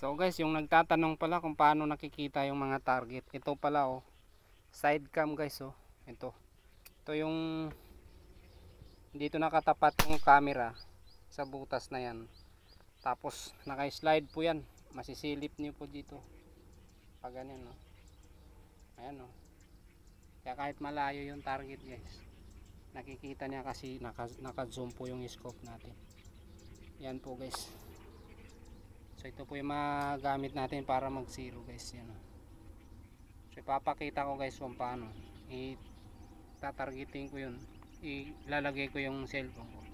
So guys, yung nagtatanong pala kung paano nakikita yung mga target, ito pala oh, side cam guys oh. Ito yung dito nakatapat yung camera sa butas na yan. Tapos naka-slide po yan. Masisilip niyo po dito. Pag ganyan oh. Ayan oh. Kaya kahit malayo yung target guys, nakikita niya kasi naka-zoom po yung scope natin. Yan po guys. So ito po yung magamit natin para mag zero guys. Yan o. So ipapakita ko guys kung paano tatargeting ko yun. Ilalagay ko yung cellphone ko.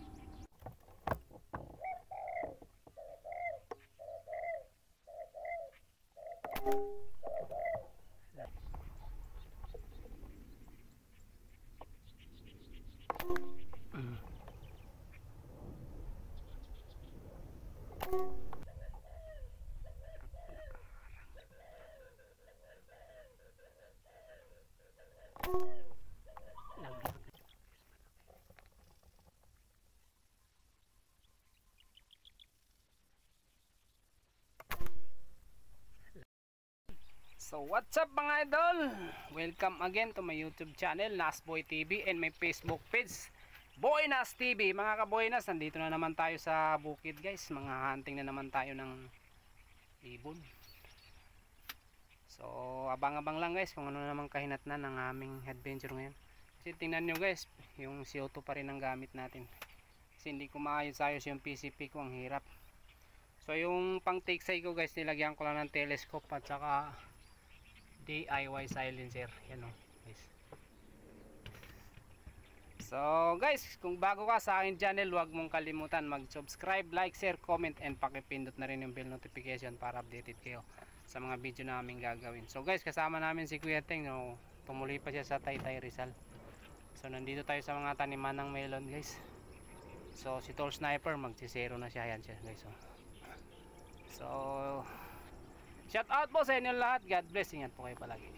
So what's up mga idol, welcome again to my YouTube channel Nasboy TV and my Facebook page Boy Nas TV. Mga kaboy nas, nandito na naman tayo sa bukid guys, mga hunting na naman tayo ng ibon. So abang-abang lang guys kung ano naman kahinatnan ng aming adventure ngayon. Kasi tingnan nyo guys, yung CO2 pa rin ang gamit natin kasi hindi ko maayos-ayos yung PCP ko, ang hirap. So yung pang take side ko guys, nilagyan ko lang ng telescope at saka DIY silencer. Yan o guys. So guys, kung bago ka sa akin channel, huwag mong kalimutan mag subscribe, like, share, comment and pakipindot na rin yung bell notification para updated kayo sa mga video namin gagawin. So guys, kasama namin si Kuya Teng, no? Tumuloy pa siya sa Taytay Rizal. So nandito tayo sa mga taniman ng melon guys. So si Tall Sniper magsisero na siya. Yan siya guys. So shout out po sa inyo lahat. God bless. Ingat po kayo palagi.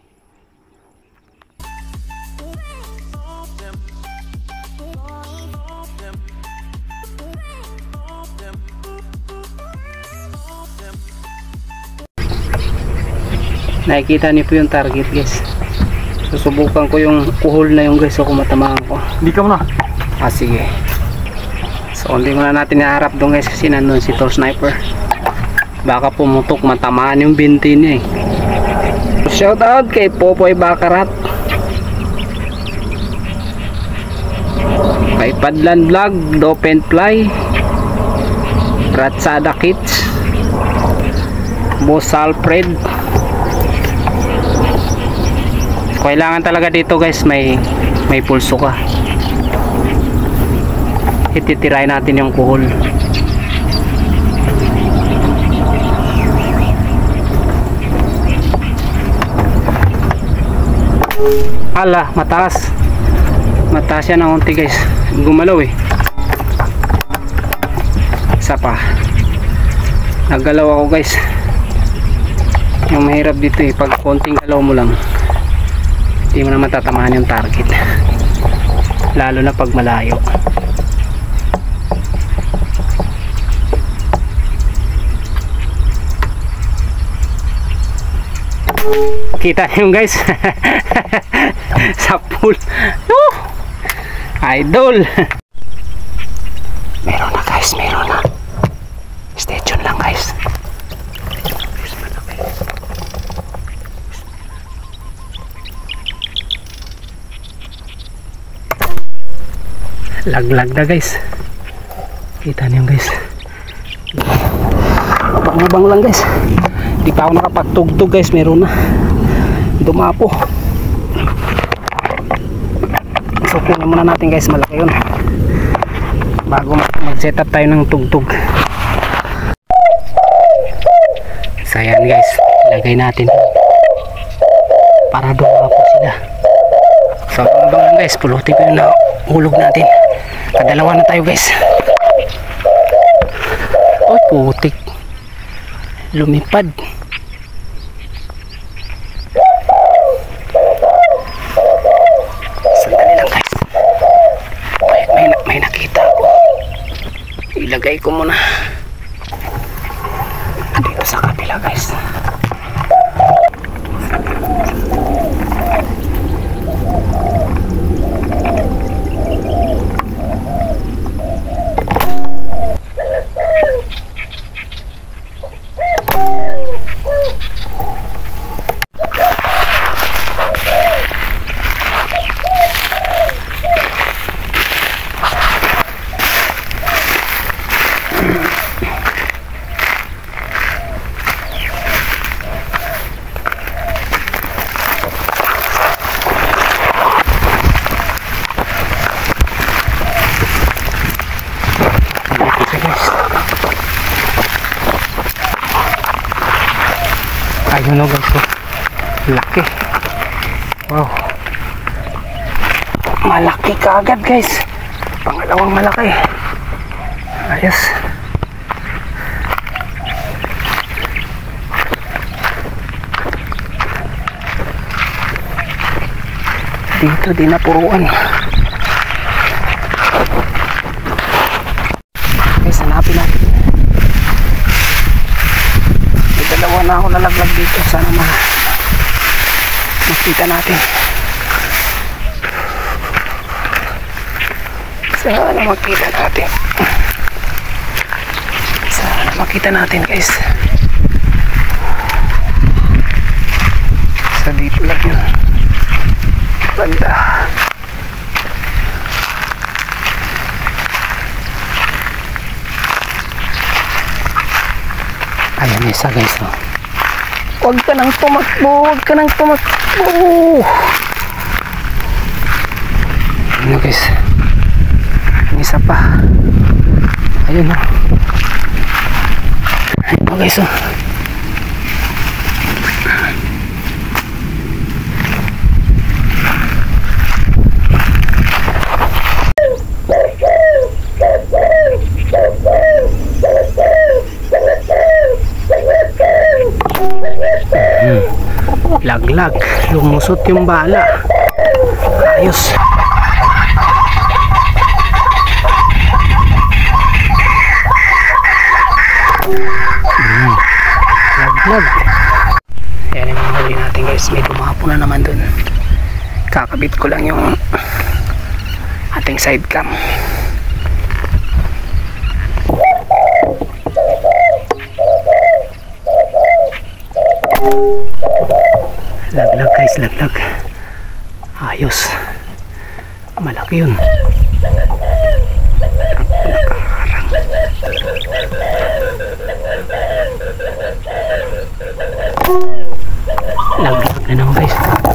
Nakikita niyo po yung target guys. Susubukan ko yung kuhol na yung guys, so kung matamaan ko. Hindi ka muna. Sige. So hindi muna natin naharap doon guys kasi nandun si Tall Sniper. Baka pumutok, matamaan yung binti niya eh. Shout out kay Popoy Bakarat, kay Padlan Vlog, Dopen Fly, Ratsada Kids, Boss Alfred. Kailangan talaga dito guys, may pulso ka. Ititirahin natin yung kuhol. Ala, mataas yan ang unti guys, gumalaw eh. Isa pa, naggalaw ako guys. Yung mahirap dito eh, pag konting galaw mo lang hindi mo na matatamaan yung target, lalo na pag malayo. Kita nyo guys sa pool. Idol. Meron na guys, meron na. Stay tuned lang guys. Laglag na guys. Kita nyo guys. Abang-abang lang guys. Di pa ako nakapagtugtog guys, meron na. Dumapo. So kunin muna natin guys, malaki yun, bago mag set up tayo ng tugtog. So ayan guys, ilagay natin para dumapo sila. So abang lang guys, pulutin ko yung nahulog natin. Kadalawa na tayo guys. Oh putik, lumipad. Sandali lang guys, may nakita ako. Ilagay ko muna dito sa kabila. kabila guys. Ayun o guys, laki. Wow, malaki kaagad guys, pangalawang malaki. Ayos. Dito din napuruan guys, hanapin natin. Dalawa na ako nalaglag dito, sana makita natin. Sana makita natin guys. Sa dito lang yun, banda. Ayan, isa guys, no? Huwag ka nang tumakbo, ano guys, isa pa. Ayun, no? Ayun guys, no? Laglag, lumusot yung bala. Ayos. Laglag. Yan yung huli natin guys. May dumapo na naman dun. Kakabit ko lang yung ating side cam. Laglag guys, laglag. Ayos. Malaki yun. Laglag na naman guys.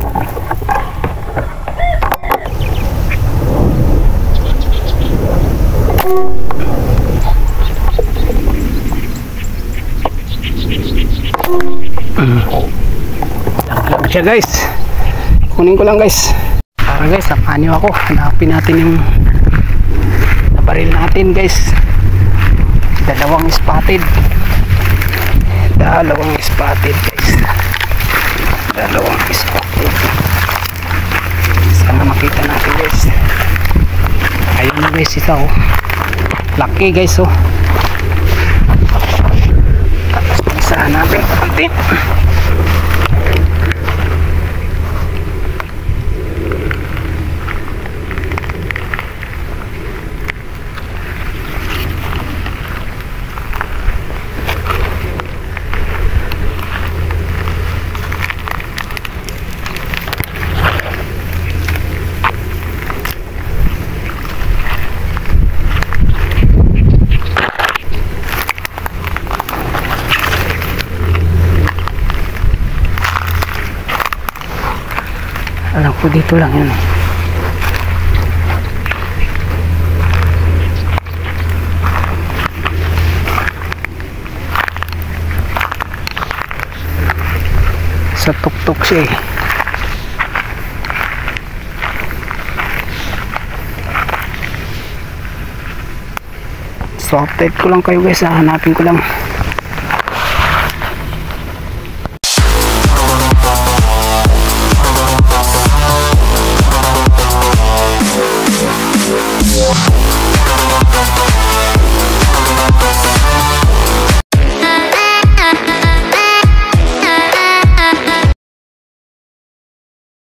Laglag siya guys. Kunin ko lang guys. Para guys, napanyo ako. Hanapin natin yung nabaril natin guys. Dalawang spotted guys. Dalawang spotted. Sana makita natin guys. Ayun na guys, isa oh. Laki guys oh. Tapos isa hanapin natin. Alam ko dito lang yun. Sa tuktok siya eh. So update ko lang kayo guys, hanapin ko lang.